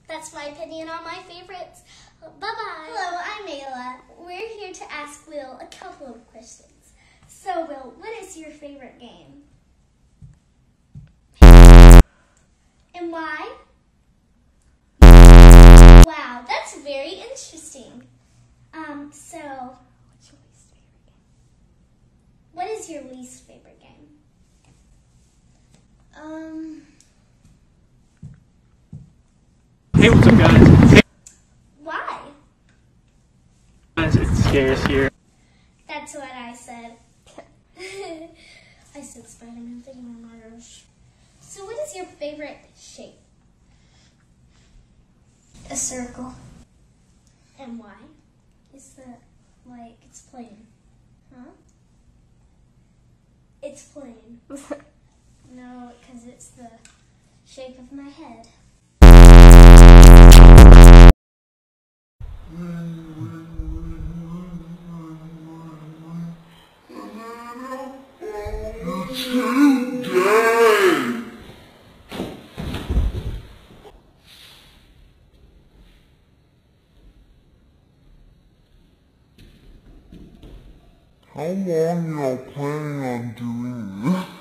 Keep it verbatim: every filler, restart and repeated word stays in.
That's my opinion on my favorites. Bye-bye. Hello, I'm Ayla. We're here to ask Will a couple of questions. So, Will, what is your favorite game? And why? Wow, that's very interesting. Um, so, what's your least favorite game? What is your least favorite game? Um... Hey, what's up, guys? Hey, Why? guys, it scares here. That's what I said. I said Spider-Man thinking, oh my gosh. So what is your favorite shape? A circle. And why? Is that, like, it's plain. Huh? It's plain. No, because it's the shape of my head. How long y'all planning on doing this?